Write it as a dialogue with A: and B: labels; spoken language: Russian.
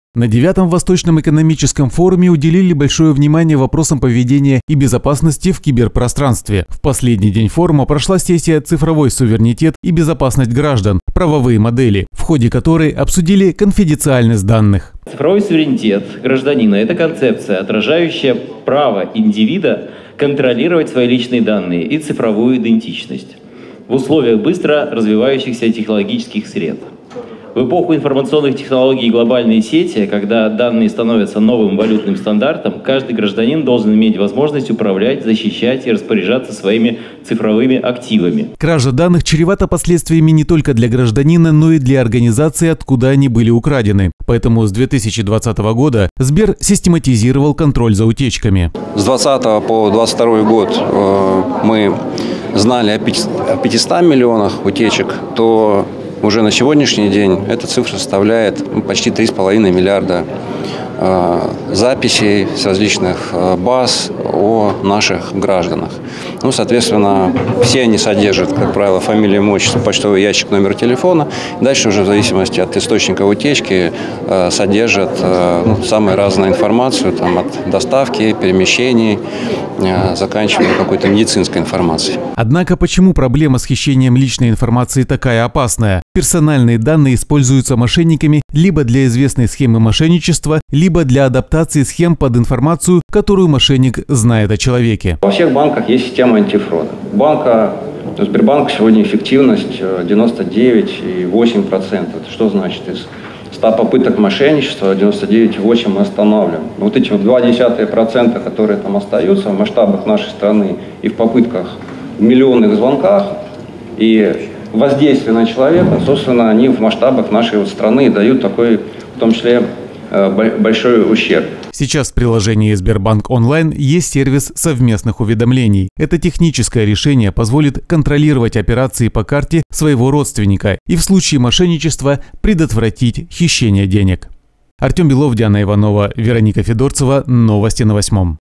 A: На 9-м Восточном экономическом форуме уделили большое внимание вопросам поведения и безопасности в киберпространстве. В последний день форума прошла сессия «Цифровой суверенитет и безопасность граждан. Правовые модели», в ходе которой обсудили конфиденциальность данных.
B: Цифровой суверенитет гражданина – это концепция, отражающая право индивида контролировать свои личные данные и цифровую идентичность в условиях быстро развивающихся технологических сред. В эпоху информационных технологий и глобальной сети, когда данные становятся новым валютным стандартом, каждый гражданин должен иметь возможность управлять, защищать и распоряжаться своими цифровыми активами.
A: Кража данных чревата последствиями не только для гражданина, но и для организации, откуда они были украдены. Поэтому с 2020 года Сбер систематизировал контроль за утечками.
C: С 2020 по 2022 год мы знали о 500 миллионах утечек, то уже на сегодняшний день эта цифра составляет почти 3,5 миллиарда записей с различных баз о наших гражданах. Ну, соответственно, все они содержат, как правило, фамилию, имя, отчество, почтовый ящик, номер телефона. Дальше уже в зависимости от источника утечки содержат самую разную информацию, там, от доставки, перемещений, заканчивая какой-то медицинской информацией.
A: Однако почему проблема с хищением личной информации такая опасная? Персональные данные используются мошенниками либо для известной схемы мошенничества, либо для адаптации схем под информацию, которую мошенник знает о человеке.
D: Во всех банках есть система антифрода. У Сбербанка сегодня эффективность 99,8%. Это что значит? Из 100 попыток мошенничества 99,8% мы останавливаем. Вот эти 0,2%, которые там остаются в масштабах нашей страны и в попытках, в миллионных звонках и воздействие на человека, собственно, они в масштабах нашей страны дают такой, в том числе, большой ущерб.
A: Сейчас в приложении Сбербанк онлайн есть сервис совместных уведомлений. Это техническое решение позволит контролировать операции по карте своего родственника и в случае мошенничества предотвратить хищение денег. Артем Белов, Диана Иванова, Вероника Федорцева. Новости на 8.